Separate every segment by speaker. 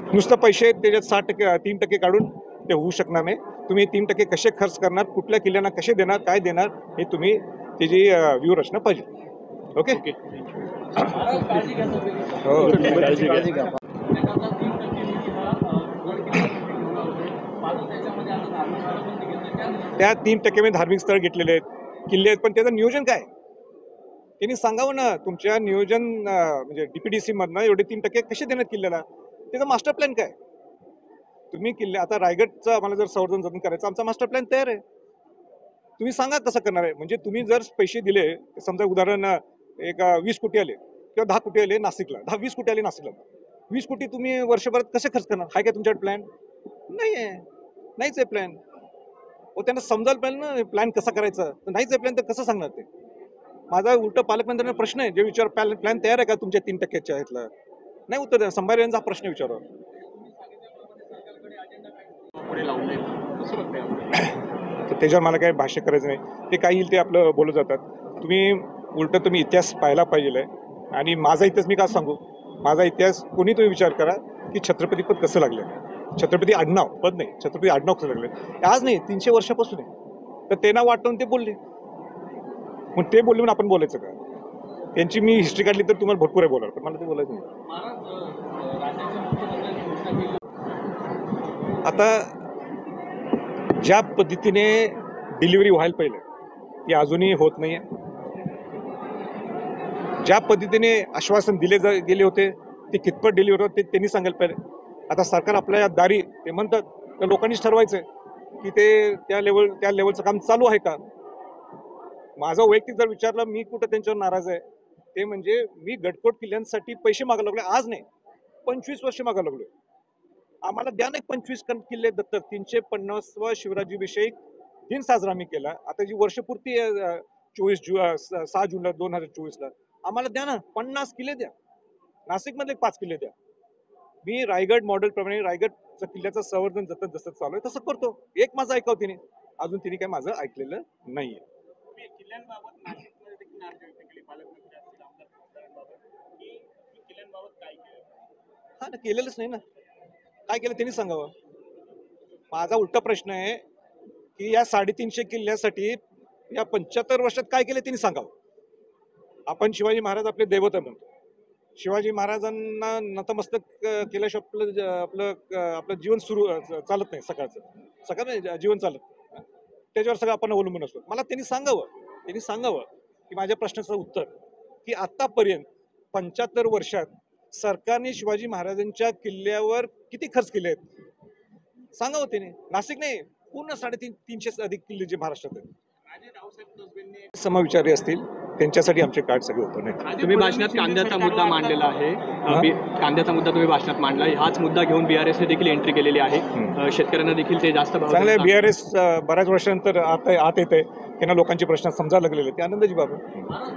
Speaker 1: नुसतं पैसे त्याच्यात 60% 3% काढून ते होऊ शकणार नाही. तुम्ही 3% कसे खर्च करणार, कुठल्या किल्ल्यांना कसे देणार, काय देणार, हे तुम्ही त्याची व्यूहरचना पाहिजे. ओके. हो,
Speaker 2: काळजी घ्या.
Speaker 1: त्या 3% मध्ये धार्मिक स्थळ घेतलेले आहेत, किल्ले आहेत, पण त्याचं नियोजन काय? त्यांनी सांगावं ना, तुमच्या नियोजन म्हणजे डीपीडीसी मधनं एवढे 3% कसे देणार किल्ल्याला? त्याचा मास्टर प्लॅन काय? तुम्ही किल्ले आता रायगडचं आम्हाला जर संवर्धन जतन करायचं, आमचा मास्टर प्लॅन तयार आहे. तुम्ही सांगा कसं करणार आहे. म्हणजे तुम्ही जर पैसे दिले, समजा उदाहरण एक 20 कोटी आले किंवा 10 कोटी आले नाशिकला, 10-20 कोटी आले नाशिकला, 20 कोटी तुम्ही वर्षभरात कसे खर्च करणार? आहे का तुमच्याकडे प्लॅन? नाही आहे, नाहीच आहे प्लॅन. हो, त्यांना समजायला पाहिजे ना प्लॅन कसा करायचा. तर नाहीच आहे प्लॅन तर कसं सांगणार ते? माझा उलट पालकमंत्र्यांना प्रश्न आहे, जे विचार प्लॅन तयार आहे का तुमच्या 3%च्या ह्यातला? नाही उत्तर द्या. संभाजी यांचा हा प्रश्न विचारा. तर त्याच्यावर मला काही भाष्य करायचं नाही. ते काही येईल ते आपलं बोलत जातात. तुम्ही इतिहास पाहायला पाहिजे. आणि माझा इतिहास मी का सांगू? माझा इतिहास कोणी तुम्ही विचार करा की छत्रपती पद कसं लागलं, छत्रपती आडनाव पद नाही, छत्रपती आडनाव कसं लागलं. आज नाही, 300 वर्षापासून आहे. तर त्यांना वाटून ते बोलले, मग ते बोलले म्हणून आपण बोलायचं का? त्यांची मी हिस्ट्री काढली तर तुम्हाला भरपूर आहे बोलाल, पण मला ते बोलायचं नाही. आता ज्या पद्धतीने डिलिव्हरी व्हायला पाहिजे ती अजूनही होत नाही आहे. ज्या पद्धतीने आश्वासन गेले होते ते कितपत डिलिव्हर होते त्यांनी सांगायला पाहिजे. आता सरकार आपल्या दारी ते म्हणतात, तर लोकांनीच ठरवायचं की ते त्या लेवलचं काम चालू आहे का. माझं वैयक्तिक जर विचारलं, मी कुठं त्यांच्यावर नाराज आहे, ते म्हणजे मी गडकोट किल्ल्यांसाठी पैसे मागायला लागले. आज नाही, 25 वर्ष मागायला लागलो. आम्हाला द्या नाही 25 किल्ले दत्तक. 350वा शिवराज्याभिषेक दिन साजरा आम्ही केला. आता जी वर्षपूर्ती 6 जूनला 2024ला आम्हाला द्या ना, 50 किल्ले द्या. नाशिकमधले 5 किल्ले द्या. मी रायगड मॉडेल प्रमाणे रायगडच्या किल्ल्याचं संवर्धन जतन जसं चालू आहे तसं करतो. एक माझं ऐकावं तिने, अजून तिने काय माझं ऐकलेलं नाहीये. हा ना, केलेलंच नाही ना. काय केलं त्यांनी सांगावं. माझा उलटा प्रश्न आहे की या 350 किल्ल्यासाठी या 75 वर्षात काय केलं त्यांनी सांगावं. आपण शिवाजी महाराज आपले दैवत म्हणतो. शिवाजी महाराजांना नतमस्तक केल्याशिवाय आपलं जीवन सुरू चालत नाही. सकाळचं जीवन चालत, त्याच्यावर सगळं आपण अवलंबून असतो. मला त्यांनी सांगावं की माझ्या प्रश्नाचं उत्तर की आतापर्यंत 75 वर्षात सरकारने शिवाजी महाराजांच्या किल्ल्यावर किती खर्च केले आहेत सांगावं त्याने. नाशिक नाही, पूर्ण 350 अधिक किल्ले जे महाराष्ट्रात आहेत. समविचारी असतील त्यांच्यासाठी आमचे कार्ड सगळे ओपन आहेत.
Speaker 2: तुम्ही भाषणात कांद्याचा मुद्दा मांडलेला आहे, कांद्याचा मुद्दा तुम्ही भाषणात मांडला. हाच मुद्दा घेऊन बीआरएसने देखील एंट्री केलेली आहे. शेतकऱ्यांना देखील ते जास्त भाव
Speaker 1: चांगलं. बीआरएस बऱ्याच वर्षानंतर आत येत आहे. त्यांना लोकांचे प्रश्न समजायला लागलेले, ते आनंदाची बाब आहे.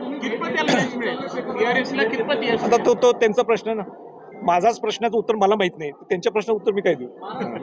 Speaker 1: आता तो त्यांचा प्रश्न ना, माझाच प्रश्नाचं उत्तर मला माहित नाही, त्यांच्या प्रश्नाचं उत्तर मी काय देऊ.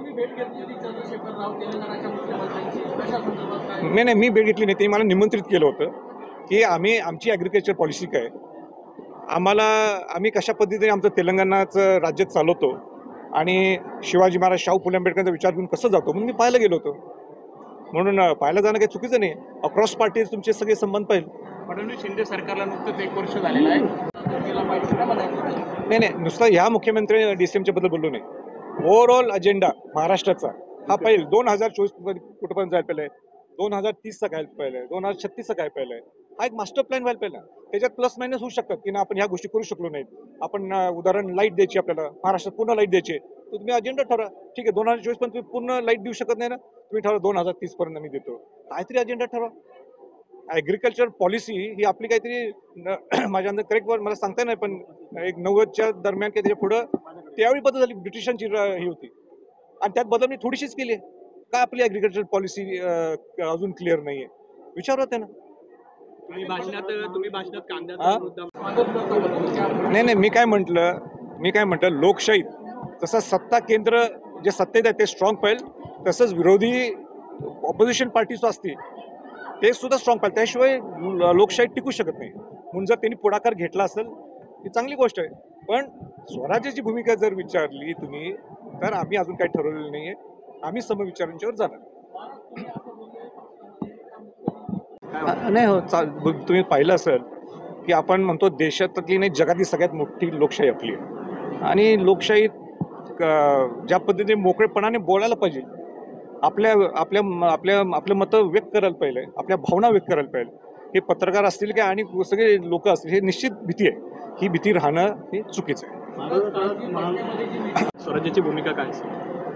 Speaker 1: नाही, मी भेट घेतली नाही. ते मला निमंत्रित केलं होतं की आमची ॲग्रिकल्चर पॉलिसी काय, आम्ही कशा पद्धतीने आमचं तेलंगणाचं राज्य चालवतो आणि शिवाजी महाराज शाहू फुले आंबेडकरांचा विचार करून कसं जातो म्हणून मी पाहायला गेलो होतो. म्हणून पाहायला जाणं काही चुकीचं नाही. अक्रॉस पार्टीज तुमचे सगळे संबंध पाहिजे.
Speaker 2: फडणवीस शिंदे सरकारला नुकतंच 1 वर्ष झालेलं आहे.
Speaker 1: नाही, नुसतं ह्या मुख्यमंत्री DCMच्या बद्दल बोललो नाही. ओव्हरऑल अजेंडा महाराष्ट्राचा हा पाहिजे. 2024 कुठपर्यंत जायला पाहिजे, 2030चा काय पाहिजे, 2036चा काय पाहिजे, हा एक मास्टर प्लॅन व्हायला पाहिजे. त्याच्यात प्लस मायनस होऊ शकतात की ना, आपण ह्या गोष्टी करू शकलो नाहीत. आपण उदाहरण लाईट द्यायची, आपल्याला महाराष्ट्रात पूर्ण लाईट द्यायची, तर तुम्ही अजेंडा ठरवा. ठीक आहे, 2024 पर्यंत तुम्ही पूर्ण लाईट देऊ शकत नाही ना, तुम्ही ठरवा 2030 पर्यंत मी देतो. काहीतरी अजेंडा ठरवा. ॲग्रिकल्चर पॉलिसी ही आपली काहीतरी माझ्या अंदर करेक्ट मला सांगता नाही, पण एक 90च्या दरम्यान काही त्याच्या पुढं त्यावेळी बदल झाली. ब्रिटिशांची ही होती आणि त्यात बदल मी थोडीशीच केली आहे. काय आपली ॲग्रिकल्चर पॉलिसी अजून क्लिअर नाही आहे, विचारत आहे ना.
Speaker 2: तुम्ही भाषणात कांद्याचा मुद्दा
Speaker 1: नाही, मी काय म्हटलं लोकशाहीत जसं सत्ता केंद्र जे सत्तेत आहे ते स्ट्रॉंग पाहिजे, तसंच विरोधी ऑपोजिशन पार्टीज असतील ते सुद्धा स्ट्रॉंग पाहिजे. त्याशिवाय लोकशाही टिकू शकत नाही. म्हणून जर त्यांनी पुढाकार घेतला असेल ही चांगली गोष्ट आहे. पण स्वराज्याची भूमिका जर विचारली तुम्ही तर आम्ही अजून काही ठरवलेलं नाहीये. आम्ही समविचारांच्यावर जाणार. नाही हो तुम्ही पाहिलं असेल की आपण म्हणतो देशातली नाही जगातली सगळ्यात मोठी लोकशाही आपली आहे आणि लोकशाहीत ज्या पद्धतीने मोकळेपणाने बोलायला पाहिजे, आपल्या आपल्या आपल्या आपलं मतं व्यक्त करायला पाहिजे, आपल्या भावना व्यक्त करायला पाहिजे. हे पत्रकार असतील का आणि सगळे लोक असतील, हे निश्चित भीती आहे. ही भीती राहणं हे चुकीचं आहे.
Speaker 2: स्वराज्याची भूमिका काय असेल?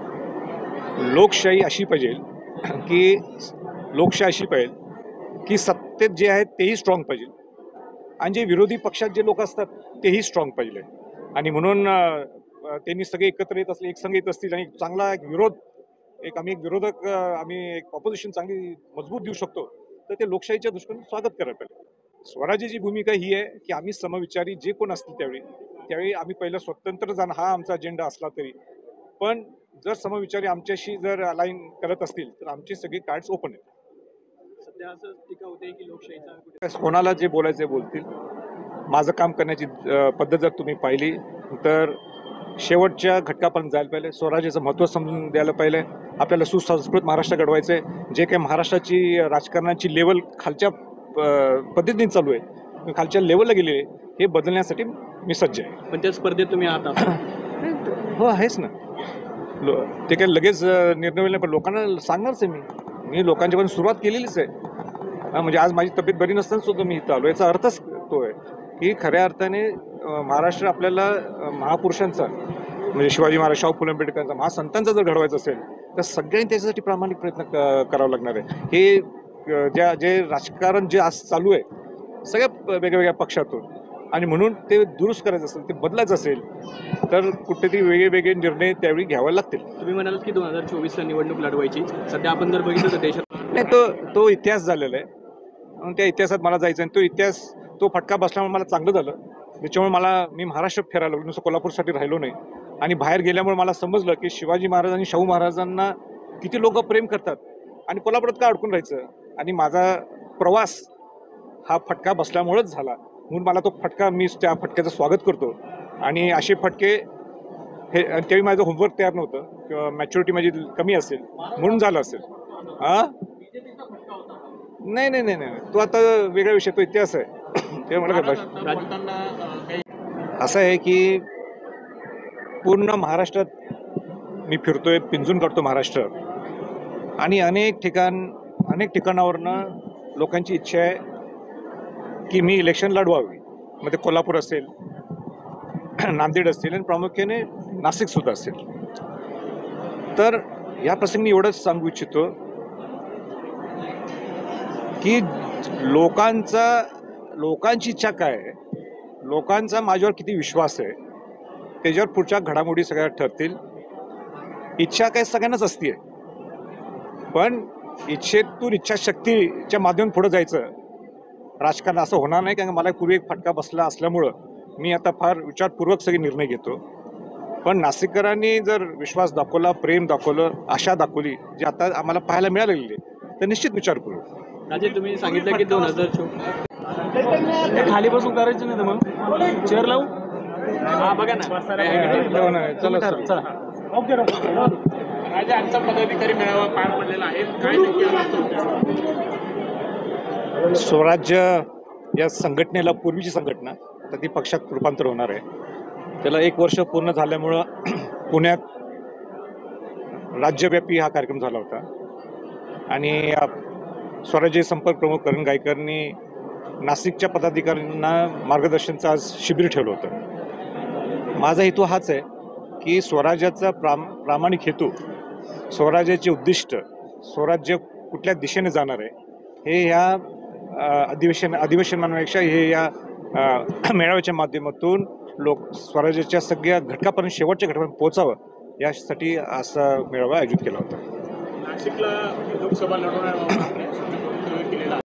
Speaker 1: लोकशाही अशी पाहिजे की लोकशाही अशी पाहिजे की सत्तेत जे आहेत तेही स्ट्रॉंग पाहिजे आणि जे विरोधी पक्षात जे लोक असतात तेही स्ट्रॉंग पाहिजे. आणि म्हणून त्यांनी सगळे एकत्र येत असले, एक संघ येत असतील आणि चांगला एक विरोध, आम्ही एक विरोधक, आम्ही एक ऑपोजिशन चांगली मजबूत देऊ शकतो, तर ते लोकशाहीच्या दृष्टीने स्वागत करायला पाहिजे. स्वराज्याची भूमिका ही आहे की आम्ही समविचारी जे कोण असतील त्यावेळी आम्ही पहिलं स्वतंत्र जाणं हा आमचा अजेंडा असला तरी, पण जर समविचारी आमच्याशी जर अलाइन करत असतील तर आमचे सगळे कार्ड्स ओपन आहेत.
Speaker 2: सध्या असं टीका होते की लोकशाहीचा
Speaker 1: कोणाला जे बोलायचे बोलतील. माझं काम करण्याची पद्धत जर तुम्ही पाहिली तर शेवटच्या घटकापर्यंत जायला पाहिजे, स्वराज्याचं महत्त्व समजून द्यायला पाहिजे. आपल्याला सुसंस्कृत महाराष्ट्र घडवायचं आहे. जे काही महाराष्ट्राची राजकारणाची लेवल खालच्या पद्धतीने चालू आहे, खालच्या लेवलला गेलेली आहे, हे बदलण्यासाठी मी सज्ज आहे.
Speaker 2: पण त्या स्पर्धेत तुम्ही आहात.
Speaker 1: हो आहेच ना. ते काही लगेच निर्णय होईल नाही, पण लोकांना सांगणारच आहे मी लोकांच्यापर्यंत सुरुवात केलेलीच आहे. म्हणजे आज माझी तब्येत बरी नसताना सुद्धा मी इथं आलो. याचा अर्थच तो आहे की खऱ्या अर्थाने महाराष्ट्र आपल्याला महापुरुषांचा म्हणजे शिवाजी महाराज, शाहू फुले आंबेडकरांचा, महासंतांचा जर घडवायचा असेल तर सगळ्यांनी त्याच्यासाठी प्रामाणिक प्रयत्न करावा लागणार आहे. हे जे राजकारण जे आज चालू आहे सगळ्या वेगवेगळ्या पक्षातून, आणि म्हणून ते दुरुस्त करायचं असेल, ते बदलायचं असेल तर कुठेतरी वेगळे निर्णय त्यावेळी घ्यावे लागतील.
Speaker 2: तुम्ही म्हणालात की 2024ला निवडणूक लढवायची. सध्या आपण जर बघितलं तर देशात
Speaker 1: नाही, तो इतिहास झालेला आहे. म्हणून त्या इतिहासात मला जायचं आहे. तो इतिहास, तो फटका बसल्यामुळे मला चांगलं झालं. त्याच्यामुळे मी महाराष्ट्र फिरायला लागलो, नुसतं कोल्हापूरसाठी राहिलो नाही. आणि बाहेर गेल्यामुळे मला समजलं की शिवाजी महाराज आणि शाहू महाराजांना किती लोक प्रेम करतात आणि कोल्हापुरात का अडकून राहायचं. आणि माझा प्रवास हा फटका बसल्यामुळेच झाला. म्हणून मला तो फटका, मी त्या फटक्याचं स्वागत करतो. आणि असे फटके हे त्यावेळी माझं होमवर्क तयार नव्हतं किंवा मॅच्युरिटी माझी कमी असेल म्हणून झालं असेल. नाही, तो आता वेगळा विषय, तो इतिहास आहे. ते मला असं आहे की पूर्ण महाराष्ट्रात मी फिरतोय, पिंजून काढतो महाराष्ट्र, आणि अनेक ठिकाणावरनं लोकांची इच्छा आहे की मी इलेक्शन लढवावी. मग ते कोल्हापूर असेल, नांदेड असेल आणि प्रामुख्याने नाशिकसुद्धा असेल. तर या प्रसंगी एवढंच सांगू इच्छितो की लोकांची इच्छा काय आहे, लोकांचा माझ्यावर किती विश्वास आहे, त्याच्यावर पुढच्या घडामोडी सगळ्या ठरतील. इच्छा काय सगळ्यांनाच असते, पण इच्छेतून इच्छाशक्तीच्या माध्यमातून पुढे जायचं. राजकारण असं होणार नाही, कारण मला पूर्वी एक फटका बसला असल्यामुळं मी आता फार विचारपूर्वक सगळे निर्णय घेतो. पण नाशिककरांनी जर विश्वास दाखवला, प्रेम दाखवलं, आशा दाखवली, जे आता आम्हाला पाहायला मिळालेली, तर निश्चित विचारपूर्वक.
Speaker 2: राजे, तुम्ही सांगितलं की 2024 खाली बसून करायचं नाही तर मग चेअर लावू. हा बघा ना,
Speaker 1: चला.
Speaker 2: राजा, आजचा पदाधिकारी मेळावा पार पडलेला आहे. काय
Speaker 1: स्वराज्य या संघटनेला, पूर्वीची संघटना, तर ती पक्षात रूपांतर होणार आहे. त्याला 1 वर्ष पूर्ण झाल्यामुळं पुण्यात राज्यव्यापी हा कार्यक्रम झाला होता आणि स्वराज्य संपर्क प्रमुख करण गायकरनी नाशिकच्या पदाधिकाऱ्यांना मार्गदर्शनचं आज शिबिर ठेवलं होतं. माझा हेतू हाच आहे की स्वराज्याचा प्रामाणिक हेतू, स्वराज्याचे उद्दिष्ट, स्वराज्य कुठल्या दिशेने जाणार आहे, हे ह्या अधिवेशनापेक्षा हे या मेळाव्याच्या माध्यमातून स्वराज्याच्या सगळ्या घटकापर्यंत, शेवटच्या घटकापर्यंत पोहोचावं, यासाठी असा मेळावा आयोजित केला होता.
Speaker 2: नाशिकला लोकसभा लढवणार